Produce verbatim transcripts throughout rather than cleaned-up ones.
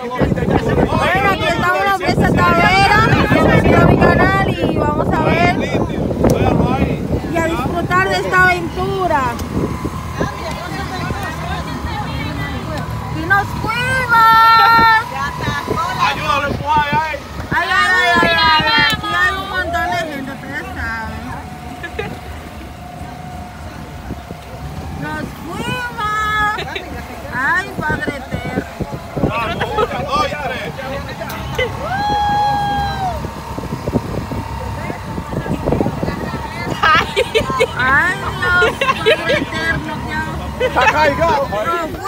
Bueno, aquí estamos en la Fiesta Tavera. Bienvenido a mi canal y vamos a ver y a disfrutar de esta aventura. ¡Y nos fuimos! ¡Ayúdalo, empujar ahí! ¡Ay, ay, ay, ay, ay! Aquí hay un montón de gente, ustedes saben. ¡Nos fuimos! ¡Ay, Padre Eterno! ¡Vamos, una, dos y tres! ¡Ay, Dios, Padre Eterno! ¿Qué hago? ¡Está cargado! ¡Nos fuimos!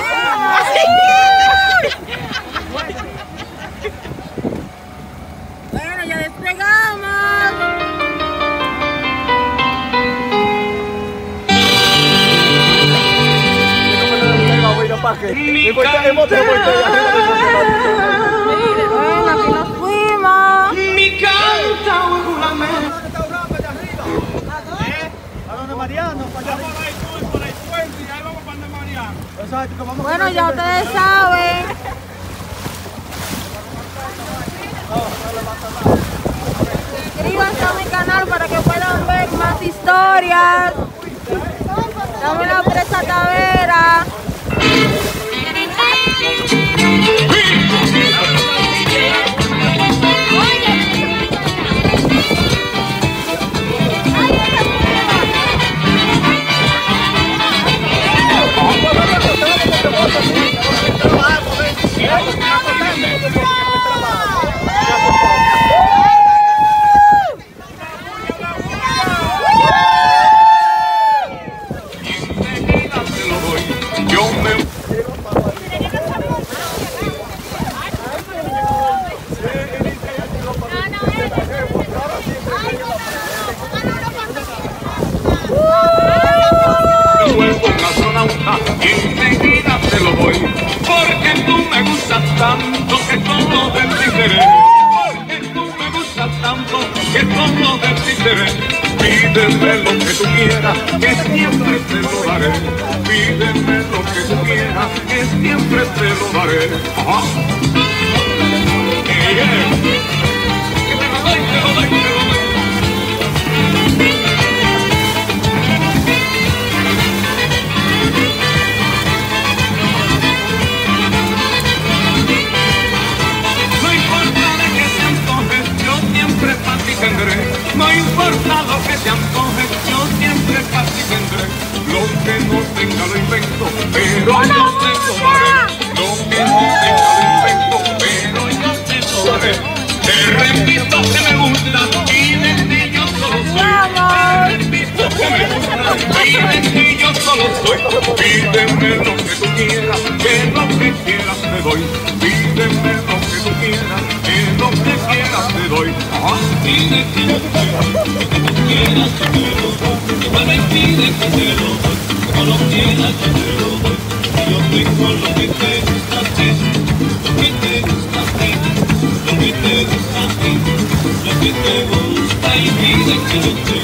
Bueno, ya despegamos. Bueno, aquí nos fuimos. Mi canta ¿A dónde Mariano? Para allá por ahí, tú, por ahí, puente, y ahí vamos para donde Mariano. Exacto, vamos. Bueno, ya ustedes saben. Suscríbanse a mi canal para que puedan ver más historias. Estamos en la Presa Tavera. Y enseguida te lo doy, porque tú me gustas tanto que todo de ti seré. Porque tú me gustas tanto que todo de ti seré. Pídeme lo que tú quieras, que siempre te lo daré. Pídeme lo que tú quieras, que siempre te lo daré. Ajá. Yeah, yeah. Que te lo doy, te lo doy, te lo doy. No importa lo que se antoje, yo siempre casi tendré. Lo que no tenga lo invento, pero yo te lo daré. Lo que no tenga lo invento, pero yo te lo daré. Te repito que me gusta y de ti yo solo soy. Te repito que me gusta y de ti yo solo soy. Pídeme lo que tú quieras, que lo que quieras te doy. Pídeme lo que tú quieras, que lo que quieras te doy. Ajá. Pide que yo te lo doy, que tú quieras yo te lo doy. Igual me pide que te lo doy, como lo quieras yo te lo doy. Y yo tengo lo que te gusta a ti, lo que te gusta a ti, lo que te gusta a ti, lo que te gusta y pide que yo te